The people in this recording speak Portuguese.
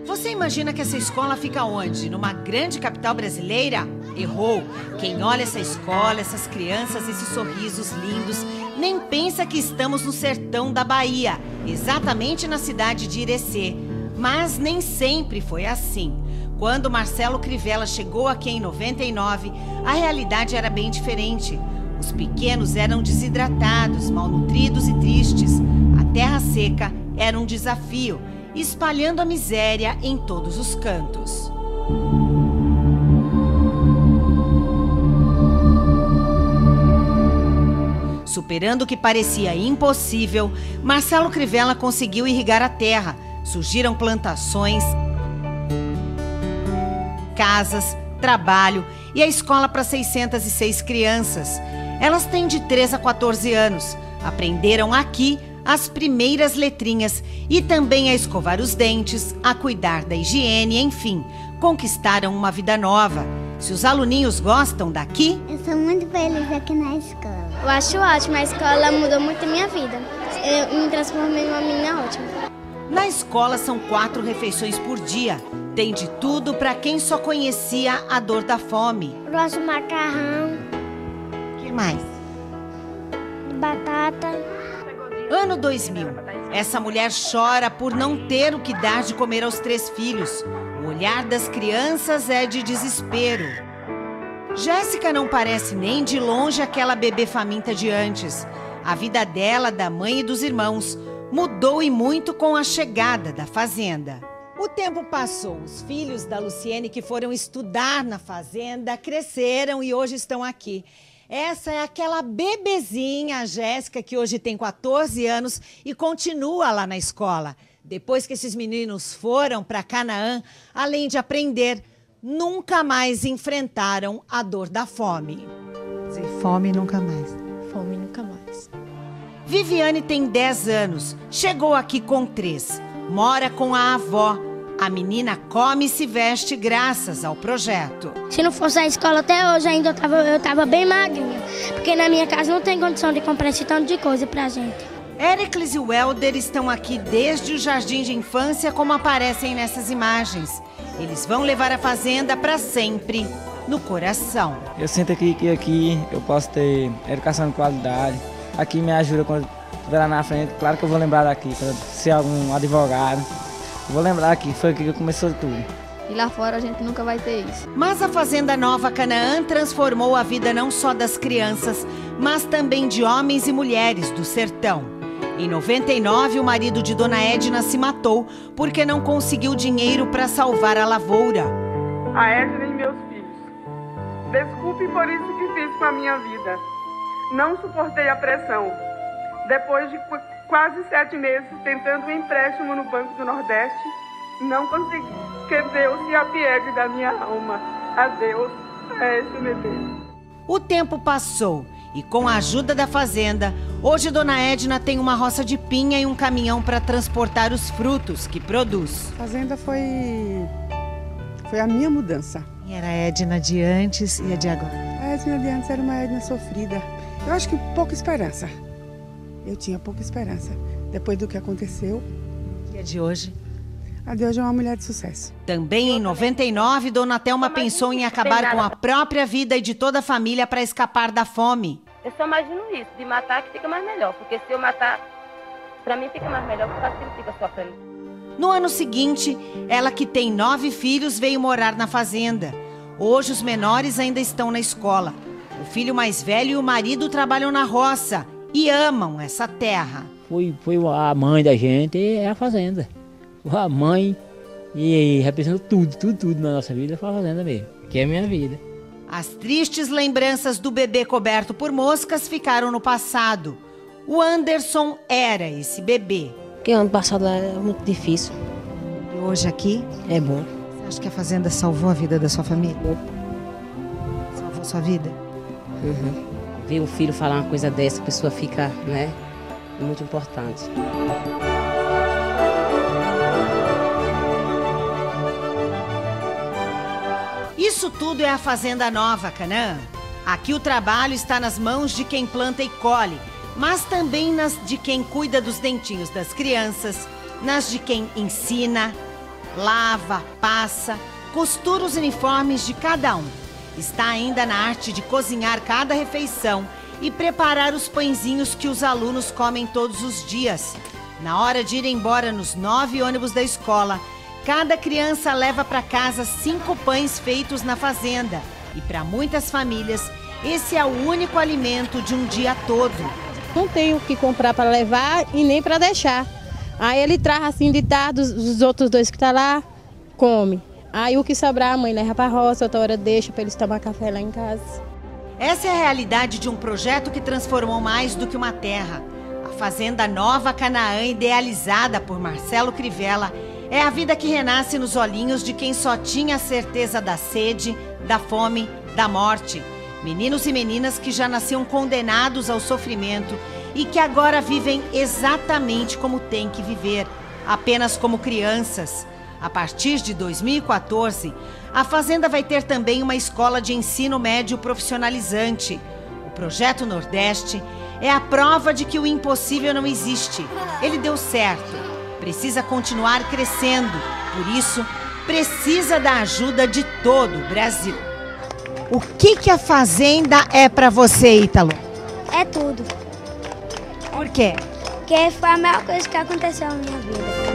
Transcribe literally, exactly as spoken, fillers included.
Você imagina que essa escola fica onde? Numa grande capital brasileira? Errou! Quem olha essa escola, essas crianças, esses sorrisos lindos, nem pensa que estamos no sertão da Bahia, exatamente na cidade de Irecê. Mas nem sempre foi assim. Quando Marcelo Crivella chegou aqui em noventa e nove, a realidade era bem diferente. Os pequenos eram desidratados, malnutridos e tristes. A terra seca era um desafio, espalhando a miséria em todos os cantos. Superando o que parecia impossível, Marcelo Crivella conseguiu irrigar a terra. Surgiram plantações, casas, trabalho e a escola para seiscentas e seis crianças. Elas têm de três a quatorze anos. Aprenderam aqui as primeiras letrinhas e também a escovar os dentes, a cuidar da higiene, enfim, conquistaram uma vida nova. Se os aluninhos gostam daqui... Eu sou muito feliz aqui na escola. Eu acho ótimo, a escola mudou muito a minha vida. Eu me transformei em uma menina ótima. Na escola são quatro refeições por dia. Tem de tudo para quem só conhecia a dor da fome. Eu gosto de macarrão. O que mais? Batata. Ano dois mil. Essa mulher chora por não ter o que dar de comer aos três filhos. O olhar das crianças é de desespero. Jéssica não parece nem de longe aquela bebê faminta de antes. A vida dela, da mãe e dos irmãos, mudou e muito com a chegada da fazenda. O tempo passou. Os filhos da Luciene que foram estudar na fazenda cresceram e hoje estão aqui. Essa é aquela bebezinha, a Jéssica, que hoje tem quatorze anos e continua lá na escola. Depois que esses meninos foram para Canaã, além de aprender, nunca mais enfrentaram a dor da fome. Fome nunca mais. Fome nunca mais. Viviane tem dez anos, chegou aqui com três. Mora com a avó. A menina come e se veste graças ao projeto. Se não fosse a escola até hoje, ainda eu tava, eu tava bem magrinha. Porque na minha casa não tem condição de comprar esse tanto de coisa pra gente. Éricles e Welder estão aqui desde o jardim de infância, como aparecem nessas imagens. Eles vão levar a fazenda para sempre no coração. Eu sinto aqui que aqui eu posso ter educação de qualidade. Aqui me ajuda quando estiver lá na frente. Claro que eu vou lembrar daqui, para ser algum advogado. Eu vou lembrar aqui, foi aqui que começou tudo. E lá fora a gente nunca vai ter isso. Mas a Fazenda Nova Canaã transformou a vida não só das crianças, mas também de homens e mulheres do sertão. Em noventa e nove, o marido de Dona Edna se matou porque não conseguiu dinheiro para salvar a lavoura. A Edna e meus filhos. Desculpe por isso que fiz com a minha vida. Não suportei a pressão. Depois de quase sete meses tentando um empréstimo no Banco do Nordeste, não consegui. Que Deus se apiede da minha alma. Adeus, Aécio Medeiros. O tempo passou e com a ajuda da fazenda, hoje Dona Edna tem uma roça de pinha e um caminhão para transportar os frutos que produz. A fazenda foi, foi a minha mudança. E era a Edna de antes e a de agora? A Edna de antes era uma Edna sofrida. Eu acho que pouca esperança. Eu tinha pouca esperança. Depois do que aconteceu. E a de hoje? A de hoje é uma mulher de sucesso. Também em noventa e nove, Dona Thelma pensou em acabar com a própria vida e de toda a família para escapar da fome. Eu só imagino isso, de matar que fica mais melhor. Porque se eu matar, para mim fica mais melhor, porque ele fica sofrendo. No ano seguinte, ela que tem nove filhos veio morar na fazenda. Hoje os menores ainda estão na escola. O filho mais velho e o marido trabalham na roça e amam essa terra. Foi, foi a mãe da gente, é a fazenda. A mãe e representa tudo, tudo, tudo na nossa vida foi a fazenda mesmo, que é a minha vida. As tristes lembranças do bebê coberto por moscas ficaram no passado. O Anderson era esse bebê. Porque ano passado era muito difícil. E hoje aqui? É bom. Você acha que a fazenda salvou a vida da sua família? Salvou a sua vida? Uhum. Ver um filho falar uma coisa dessa, a pessoa fica, né, muito importante. Isso tudo é a Fazenda Nova Canaã. Aqui o trabalho está nas mãos de quem planta e colhe, mas também nas de quem cuida dos dentinhos das crianças, nas de quem ensina, lava, passa, costura os uniformes de cada um. Está ainda na arte de cozinhar cada refeição e preparar os pãezinhos que os alunos comem todos os dias. Na hora de ir embora nos nove ônibus da escola, cada criança leva para casa cinco pães feitos na fazenda. E para muitas famílias, esse é o único alimento de um dia todo. Não tenho o que comprar para levar e nem para deixar. Aí ele traz assim de tarde, os outros dois que estão lá, come. Aí o que sobrar a mãe leva para a roça, outra hora deixa para eles tomar café lá em casa. Essa é a realidade de um projeto que transformou mais do que uma terra. A Fazenda Nova Canaã, idealizada por Marcelo Crivella, é a vida que renasce nos olhinhos de quem só tinha a certeza da sede, da fome, da morte. Meninos e meninas que já nasciam condenados ao sofrimento e que agora vivem exatamente como têm que viver, apenas como crianças. A partir de dois mil e quatorze, a Fazenda vai ter também uma escola de ensino médio profissionalizante. O Projeto Nordeste é a prova de que o impossível não existe. Ele deu certo. Precisa continuar crescendo. Por isso, precisa da ajuda de todo o Brasil. O que que a Fazenda é para você, Ítalo? É tudo. Por quê? Porque foi a melhor coisa que aconteceu na minha vida.